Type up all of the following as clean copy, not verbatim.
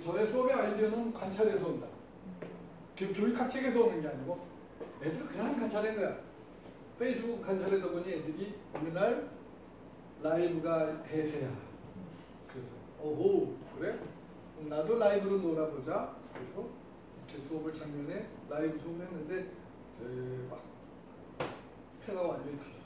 저의 수업의 아이디어는 관찰에서 온다. 교육학책에서 오는 게 아니고 애들 그냥 관찰한 거야. 페이스북 관찰하다 보니 애들이 어느 날 라이브가 대세야. 그래서 오호 그래? 그럼 나도 라이브로 놀아보자. 그래서 이렇게 수업을 작년에 라이브 수업을 했는데 막 패가 완전히 달라져.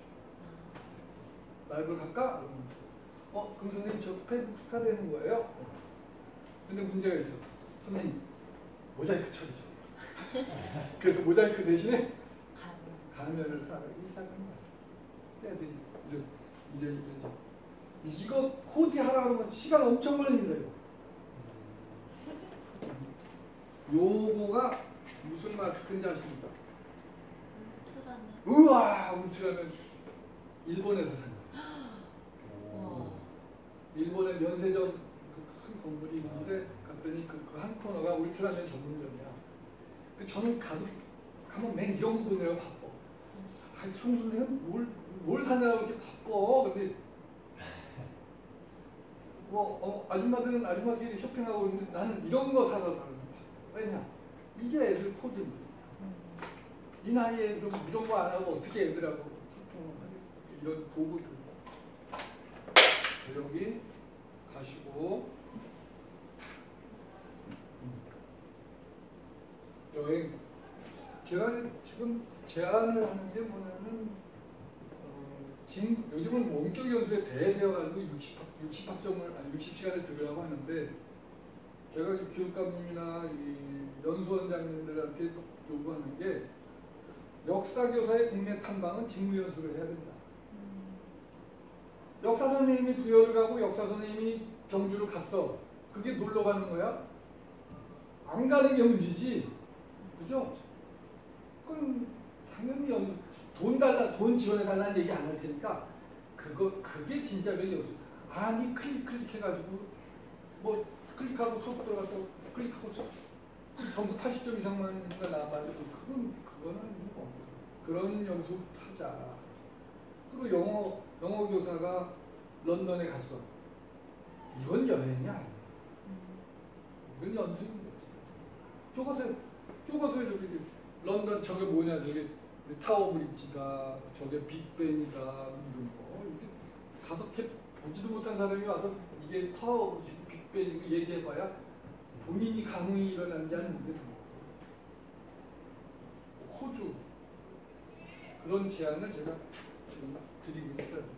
라이브를 갈까? 그럼 선생님 저 페이북 스타 되는 거예요? 근데 문제가 있어. 선생님 모자이크 처리죠. 그래서 모자이크 대신에 가면을 싸기 시작한 거야. 애들이 이제 이거 코디하라고 하면 시간 엄청 걸립니다. 이거. 요거가 무슨 마스크인지 아십니까? 울트라맨. 우와, 울트라맨 일본에서 산 거. 일본의 면세점 큰 건물이 있는데 갔더니 그 한 코너가 울트라맨 전문점이야. 저는 가면 맨 이런 거 보느라고 바빠. 송 선생님 뭘 사냐고 이렇게 바빠. 근데 아줌마들은 아줌마끼리 쇼핑하고 있는데 나는 이런 거 사러 가는 거야. 왜냐? 이게 애들 코드입니다. 이 나이에 좀 이런 거 안 하고 어떻게 애들하고 소통을 하겠지? 이런 도구들. 여기 가시고 여행. 제가 지금 제안을 하는 게 뭐냐면 지금 요즘은 원격 연수에 대세여가지고 60학점을 아니 60시간을 들으라고 하는데 제가 교육감님이나 연수원장님들한테 요구하는 게 역사교사의 국내 탐방은 직무연수를 해야 된다. 역사 선생님이 부여를 가고 역사 선생님이 경주를 갔어. 그게 놀러 가는 거야? 안 가는 게 문제지. 그죠? 그럼 당연히 연수 돈 지원해달라는 얘기 안 할 테니까 그게 진짜로 연수. 아니 클릭해가지고 뭐 클릭하고 수업 들어가서 클릭하고 점수 80점 이상만 나와가지고 그거는 뭐 그런 연수 하자. 그리고 영어 교사가 런던에 갔어. 이건 여행이 아니야. 이건 연수인 거지. 교과서에 저기 런던 저게 뭐냐 저게 타워 브릿지다. 저게 빅벤이다. 이런 거. 이게 가서 이렇게 보지도 못한 사람이 와서 이게 타워 브릿지 빅벤이고 얘기해봐야 본인이 감흥이 일어나는 게 아닌데 호주 그런 제안을 제가 지금 드리고 있어요.